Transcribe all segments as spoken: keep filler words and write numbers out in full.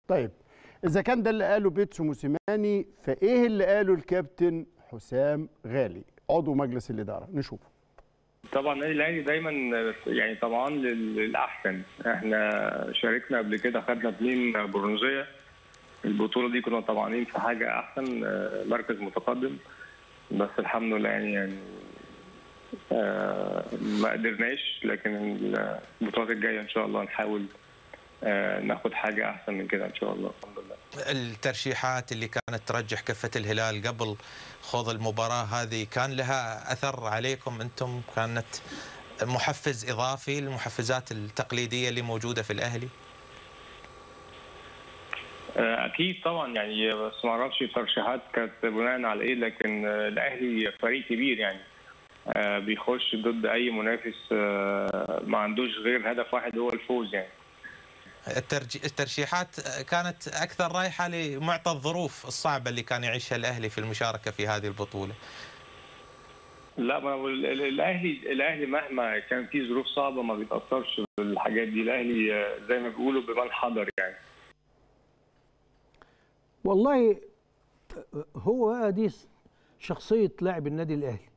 طيب اذا كان ده اللي قاله بيتسو موسيماني، فايه اللي قاله الكابتن حسام غالي عضو مجلس الاداره؟ نشوفه. طبعا النادي الاهلي دايما يعني طبعا للاحسن. احنا شاركنا قبل كده، خدنا اثنين برونزيه. البطوله دي كنا طبعا في حاجه احسن، مركز متقدم، بس الحمد لله يعني يعني ما قدرناش. لكن البطولات الجايه ان شاء الله نحاول ناخد حاجه احسن من كده ان شاء الله. الحمد لله. الترشيحات اللي كانت ترجح كفه الهلال قبل خوض المباراه هذه كان لها اثر عليكم انتم؟ كانت محفز اضافي للمحفزات التقليديه اللي موجوده في الاهلي؟ اكيد طبعا يعني، بس ما اعرفش الترشيحات كانت بناء على ايه. لكن الاهلي فريق كبير يعني، بيخش ضد اي منافس ما عندوش غير هدف واحد هو الفوز يعني. الترشيحات كانت اكثر رايحه لمعطى الظروف الصعبه اللي كان يعيشها الاهلي في المشاركه في هذه البطوله. لا، ما الاهلي الاهلي مهما كان في ظروف صعبه ما بيتاثرش بالحاجات دي. الاهلي زي ما بيقولوا بمن حضر يعني. والله هو دي شخصيه لاعب النادي الاهلي،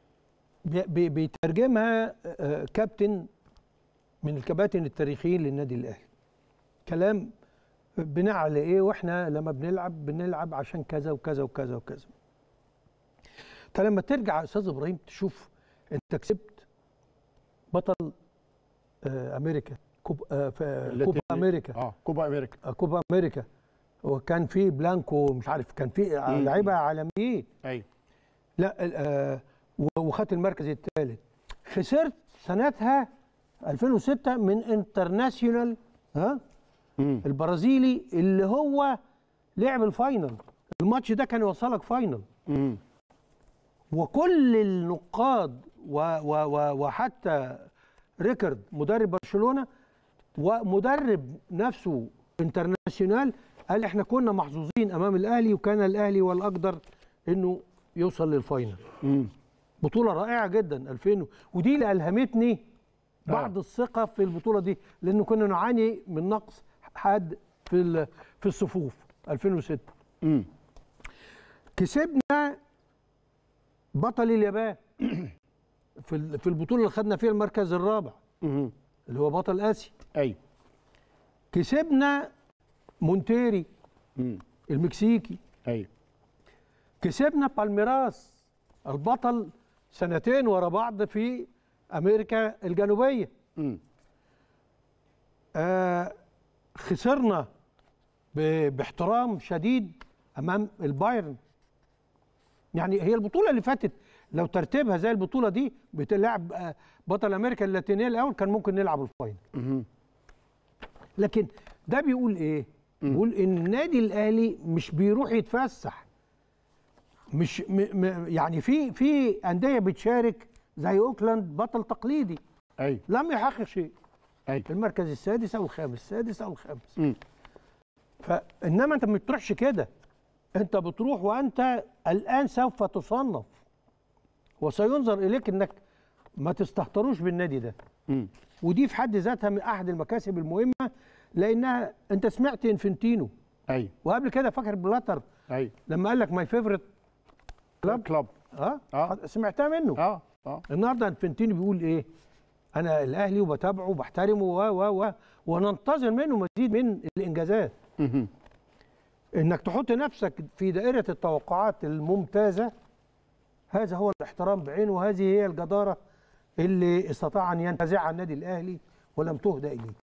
بيترجمها كابتن من الكباتن التاريخيين للنادي الاهلي. كلام بناء على ايه؟ واحنا لما بنلعب بنلعب عشان كذا وكذا وكذا وكذا. انت لما ترجع يا استاذ ابراهيم تشوف انت كسبت بطل امريكا، كوب كوبا امريكا اه كوبا امريكا كوبا امريكا وكان في بلانكو، مش عارف، كان في لعيبه عالميين. ايوه. لا آه وخدت المركز الثالث. خسرت سنتها ألفين وستة من انترناسيونال ها مم. البرازيلي اللي هو لعب الفاينل. الماتش ده كان يوصلك فاينل. مم. وكل النقاد و و و وحتى ريكارد مدرب برشلونه ومدرب نفسه انترناسيونال قال احنا كنا محظوظين امام الاهلي، وكان الاهلي والاقدر انه يوصل للفاينل. مم. بطوله رائعه جدا ألفين، ودي اللي الهمتني بعض آه. الثقه في البطوله دي، لانه كنا نعاني من نقص حاد في في الصفوف ألفين وستة. امم كسبنا بطل اليابان في في البطوله اللي خدنا فيها المركز الرابع، امم اللي هو بطل اسيا. ايوه. كسبنا مونتيري امم المكسيكي. ايوه. كسبنا بالميراس البطل سنتين ورا بعض في امريكا الجنوبيه. امم آه خسرنا باحترام شديد امام البايرن. يعني هي البطوله اللي فاتت لو ترتيبها زي البطوله دي بتلعب بطل امريكا اللاتينيه الاول كان ممكن نلعب الفاينل. لكن ده بيقول ايه؟ بيقول ان النادي الاهلي مش بيروح يتفسح. مش م م يعني في في انديه بتشارك زي اوكلاند بطل تقليدي. ايوه. لم يحقق شيء. ايوه. المركز السادس او الخامس، السادس او الخامس. امم فانما انت ما بتروحش كده. انت بتروح وانت الان سوف تصنف وسينظر اليك انك ما تستهتروش بالنادي ده. امم ودي في حد ذاتها من احد المكاسب المهمه، لانها انت سمعت انفنتينو. ايوه. وقبل كده فاكر بلاتر. ايوه. لما قال لك ماي فيفورت كلاب كلاب اه, آه. سمعتها منه. اه اه النهارده انفنتينو بيقول ايه؟ انا الاهلي وبتابعه وبحترمه و و و وننتظر منه مزيد من الانجازات. امم انك تحط نفسك في دائره التوقعات الممتازه، هذا هو الاحترام بعينه، وهذه هي الجداره اللي استطاع ان ينتزعها النادي الاهلي ولم تهدى اليه.